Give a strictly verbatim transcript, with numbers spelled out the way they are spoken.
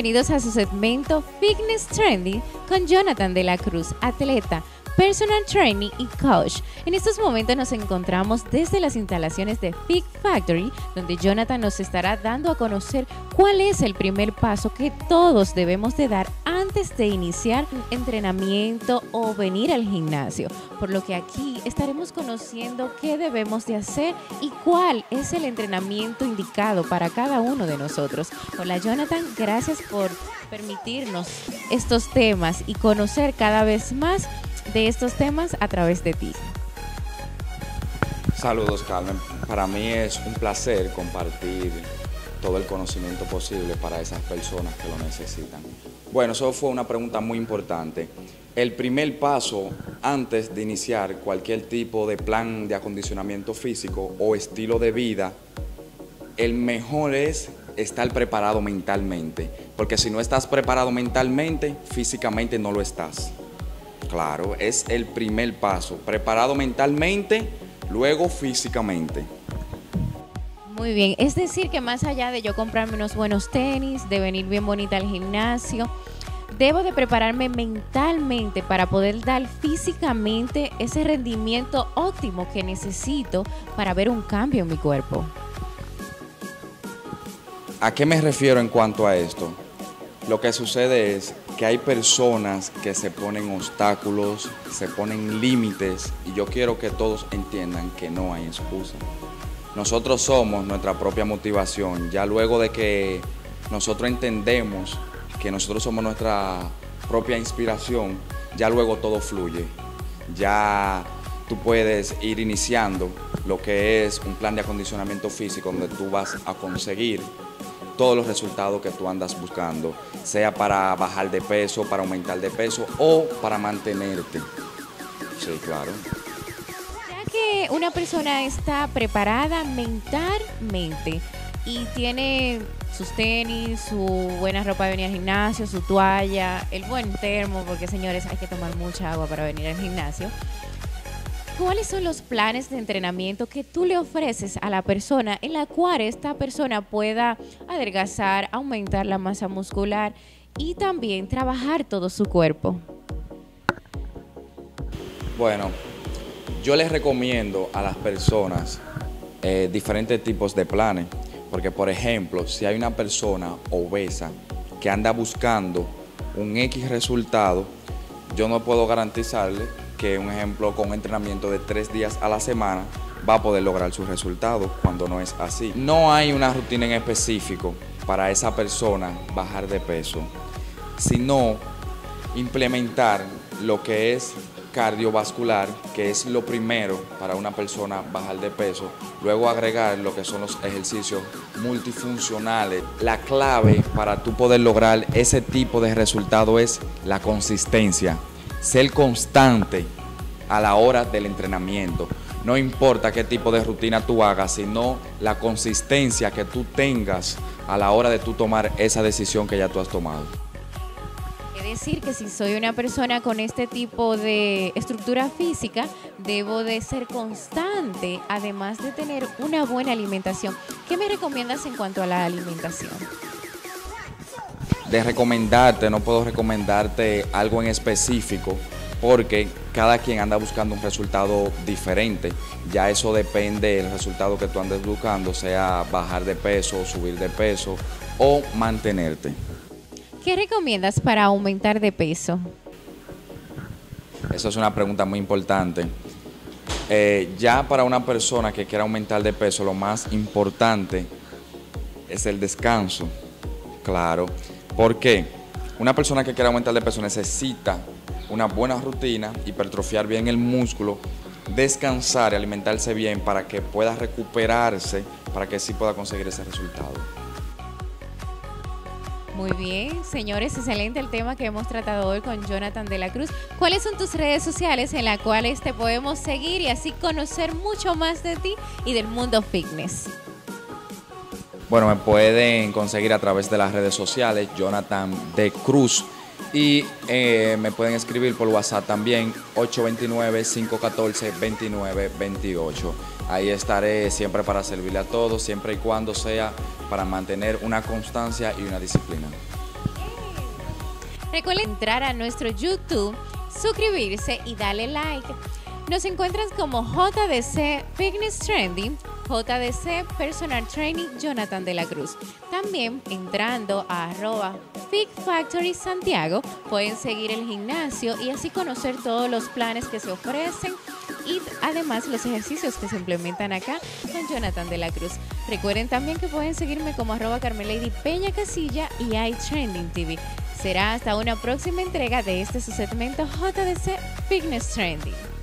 bienvenidos a su segmento Fitness Trending con Jonathan de la Cruz, atleta, personal trainer y coach. En estos momentos nos encontramos desde las instalaciones de Fit Factory, donde Jonathan nos estará dando a conocer cuál es el primer paso que todos debemos de dar antes de iniciar un entrenamiento o venir al gimnasio. Por lo que aquí estaremos conociendo qué debemos de hacer y cuál es el entrenamiento indicado para cada uno de nosotros. Hola Jonathan, gracias por permitirnos estos temas y conocer cada vez más de estos temas a través de ti. Saludos, Carmen. Para mí es un placer compartir todo el conocimiento posible para esas personas que lo necesitan. Bueno, eso fue una pregunta muy importante. El primer paso antes de iniciar cualquier tipo de plan de acondicionamiento físico o estilo de vida, el mejor es estar preparado mentalmente, porque si no estás preparado mentalmente, físicamente no lo estás. Claro, es el primer paso, preparado mentalmente, luego físicamente. Muy bien, es decir que más allá de yo comprarme unos buenos tenis, de venir bien bonita al gimnasio, debo de prepararme mentalmente para poder dar físicamente ese rendimiento óptimo que necesito para ver un cambio en mi cuerpo. ¿A qué me refiero en cuanto a esto? Lo que sucede es que hay personas que se ponen obstáculos, se ponen límites, y yo quiero que todos entiendan que no hay excusa. Nosotros somos nuestra propia motivación. Ya luego de que nosotros entendemos que nosotros somos nuestra propia inspiración, ya luego todo fluye. Ya tú puedes ir iniciando lo que es un plan de acondicionamiento físico donde tú vas a conseguir todos los resultados que tú andas buscando, sea para bajar de peso, para aumentar de peso o para mantenerte. Sí, claro. Ya que una persona está preparada mentalmente y tiene sus tenis, su buena ropa de venir al gimnasio, su toalla, el buen termo, porque señores, hay que tomar mucha agua para venir al gimnasio. ¿Cuáles son los planes de entrenamiento que tú le ofreces a la persona en la cual esta persona pueda adelgazar, aumentar la masa muscular y también trabajar todo su cuerpo? Bueno, yo les recomiendo a las personas eh, diferentes tipos de planes, porque por ejemplo, si hay una persona obesa que anda buscando un X resultado, yo no puedo garantizarle que, un ejemplo, con un entrenamiento de tres días a la semana va a poder lograr sus resultados cuando no es así. No hay una rutina en específico para esa persona bajar de peso, sino implementar lo que es cardiovascular, que es lo primero para una persona bajar de peso, luego agregar lo que son los ejercicios multifuncionales. La clave para tú poder lograr ese tipo de resultado es la consistencia. Ser constante a la hora del entrenamiento. No importa qué tipo de rutina tú hagas, sino la consistencia que tú tengas a la hora de tú tomar esa decisión que ya tú has tomado. Es decir, que si soy una persona con este tipo de estructura física, debo de ser constante, además de tener una buena alimentación. ¿Qué me recomiendas en cuanto a la alimentación? De recomendarte, no puedo recomendarte algo en específico porque cada quien anda buscando un resultado diferente. Ya eso depende del resultado que tú andes buscando, sea bajar de peso, subir de peso o mantenerte. ¿Qué recomiendas para aumentar de peso? Esa es una pregunta muy importante. Eh, ya para una persona que quiera aumentar de peso, lo más importante es el descanso. Claro. ¿Por qué? Una persona que quiera aumentar de peso necesita una buena rutina, hipertrofiar bien el músculo, descansar y alimentarse bien para que pueda recuperarse, para que sí pueda conseguir ese resultado. Muy bien, señores, excelente el tema que hemos tratado hoy con Jonathan de la Cruz. ¿Cuáles son tus redes sociales en las cuales te podemos seguir y así conocer mucho más de ti y del mundo fitness? Bueno, me pueden conseguir a través de las redes sociales, Jonathan de Cruz, y eh, me pueden escribir por WhatsApp también, ocho dos nueve, cinco uno cuatro, dos nueve dos ocho. Ahí estaré siempre para servirle a todos, siempre y cuando sea para mantener una constancia y una disciplina. Recuerden entrar a nuestro YouTube, suscribirse y darle like. Nos encuentras como J D C Fitness Trending, J D C Personal Training Jonathan de la Cruz. También entrando a arroba Fit Factory Santiago, pueden seguir el gimnasio y así conocer todos los planes que se ofrecen y además los ejercicios que se implementan acá con Jonathan de la Cruz. Recuerden también que pueden seguirme como arroba Carmelady Peña Casilla y iTrending T V. Será hasta una próxima entrega de este su segmento J D C Fitness Trending.